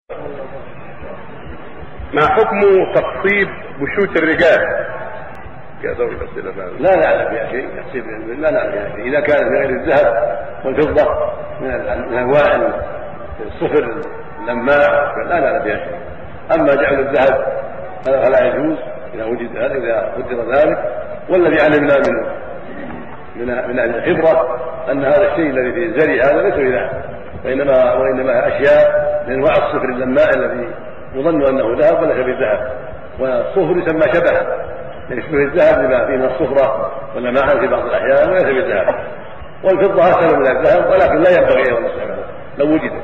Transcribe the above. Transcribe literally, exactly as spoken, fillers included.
ما حكم تقصيب بشوت الرجال؟ لا نعلم فيها شيء، تقصيب لا نعلم فيها شيء. اذا كان من غير الذهب والفضه من انواع الصفر اللماع لا نعلم فيها شيء. اما جعل الذهب فلا يجوز اذا وجد هذا، اذا قدر ذلك. والذي علمنا من من من اهل الخبره ان هذا الشيء الذي في الزري هذا ليس بذهب، وانما وانما اشياء من انواع الصفر اللماع الذي يظن انه ذهب وليس بالذهب. والصفر يسمى شبها، يشبه الذهب لما فيه من الصفرة واللماعة في بعض الأحيان وليس بالذهب. والفضة أسهل من الذهب ولكن لا ينبغي أن يستعملها لو وجدت.